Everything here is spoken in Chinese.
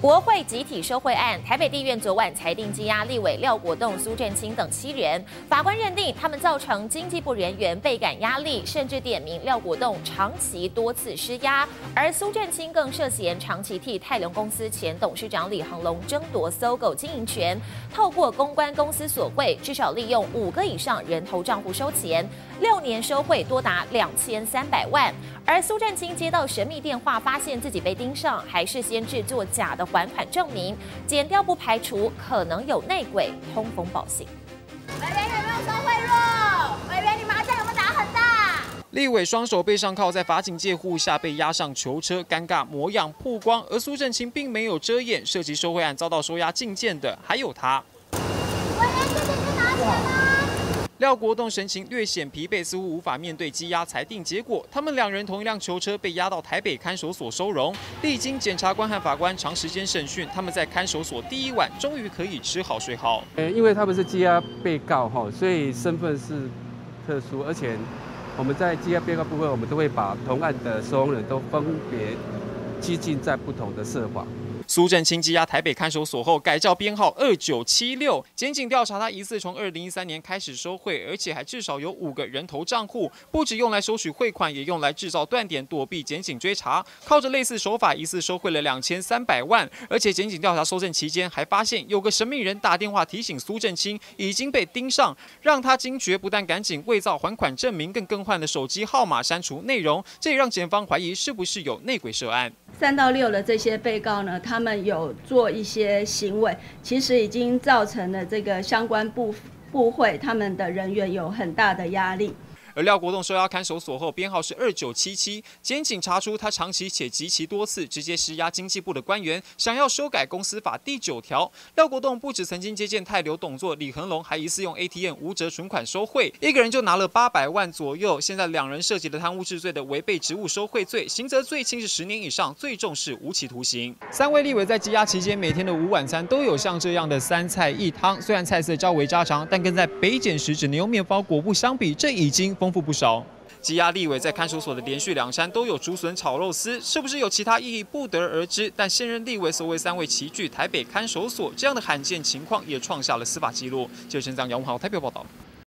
国会集体收贿案，台北地院昨晚裁定羁押立委廖国栋、苏震清等7人。法官认定他们造成经济部人员倍感压力，甚至点名廖国栋长期多次施压，而苏震清更涉嫌长期替泰隆公司前董事长李恒龙争夺搜狗经营权，透过公关公司索贿，至少利用5个以上人头账户收钱，6年收贿多达2300万。而苏震清接到神秘电话，发现自己被盯上，还事先制作假的还款证明，检调不排除可能有内鬼通风报信。 委员有没有收贿赂？委员你麻将有没有打很大？ 立委双手背上铐，在法警戒护下被押上囚车，尴尬模样曝光。而苏震清并没有遮掩，涉及收贿案遭到收押禁见的还有他。 委员这是拿钱吗？ 廖国栋神情略显疲惫，似乎无法面对羁押裁定结果。他们2人同一辆囚车被押到台北看守所收容，历经检察官和法官长时间审讯，他们在看守所第1晚终于可以吃好睡好。 因为他们是羁押被告哈，所以身份是特殊，而且我们在羁押被告部分，我们都会把同案的收容人都分别拘禁在不同的设法。 苏震清羁押台北看守所后，改叫编号2976。检警调查他疑似从2013年开始收贿，而且还至少有5个人头账户，不只用来收取汇款，也用来制造断点，躲避检警追查。靠着类似手法，疑似收贿了2300万。而且检警调查搜证期间，还发现有个神秘人打电话提醒苏震清已经被盯上，让他惊觉，不但赶紧伪造还款证明，更更换了手机号码，删除内容。这也让检方怀疑是不是有内鬼涉案。 3到6的这些被告呢，他们有做一些行为，其实已经造成了这个相关部会他们的人员有很大的压力。 而廖国栋收押看守所后，编号是2977。检警查出他长期且极其多次直接施压经济部的官员，想要修改公司法第9条。廖国栋不止曾经接见泰流董座李恒龙，还疑似用 ATM 无折存款收贿，一个人就拿了800万左右。现在2人涉及了贪污治罪的违背职务收贿罪，刑责最轻是10年以上，最重是无期徒刑。3位立委在羁押期间，每天的午晚餐都有像这样的3菜1汤，虽然菜色较为家常，但跟在北检时只能用面包裹布相比，这已经丰富不少。羁押立委在看守所的连续2餐都有竹笋炒肉丝，是不是有其他意义不得而知。但现任立委所谓3位齐聚台北看守所，这样的罕见情况也创下了司法纪录。记者陈张杨文豪台北报道。